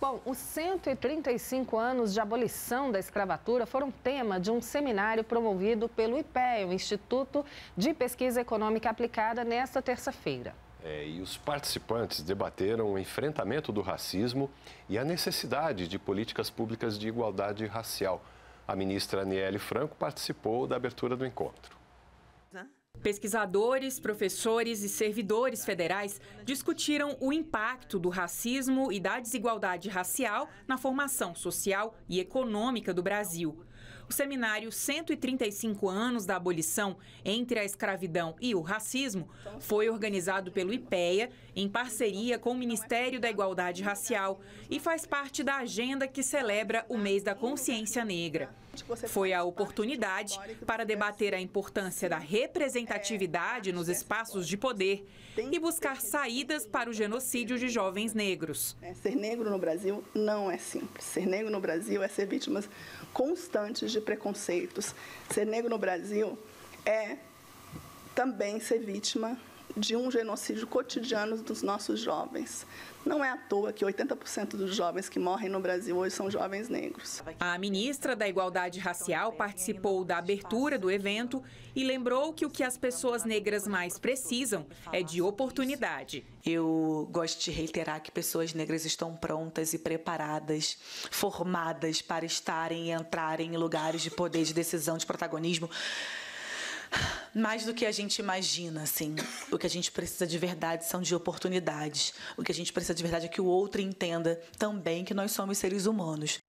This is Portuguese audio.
Bom, os 135 anos de abolição da escravatura foram tema de um seminário promovido pelo IPEA, o Instituto de Pesquisa Econômica Aplicada, nesta terça-feira. E os participantes debateram o enfrentamento do racismo e a necessidade de políticas públicas de igualdade racial. A ministra Aniele Franco participou da abertura do encontro. Pesquisadores, professores e servidores federais discutiram o impacto do racismo e da desigualdade racial na formação social e econômica do Brasil. O seminário 135 anos da abolição entre a escravidão e o racismo foi organizado pelo IPEA em parceria com o Ministério da Igualdade Racial e faz parte da agenda que celebra o mês da consciência negra. Foi a oportunidade para debater a importância da representatividade nos espaços de poder e buscar saídas para o genocídio de jovens negros. Ser negro no Brasil não é simples. Ser negro no Brasil é ser vítimas constantes de preconceitos. Ser negro no Brasil é também ser vítima de um genocídio cotidiano dos nossos jovens. Não é à toa que 80% dos jovens que morrem no Brasil hoje são jovens negros. A ministra da Igualdade Racial participou da abertura do evento e lembrou que o que as pessoas negras mais precisam é de oportunidade. Eu gosto de reiterar que pessoas negras estão prontas e preparadas, formadas para estarem e entrarem em lugares de poder, de decisão, de protagonismo. Mais do que a gente imagina, assim. O que a gente precisa de verdade são de oportunidades. O que a gente precisa de verdade é que o outro entenda também que nós somos seres humanos.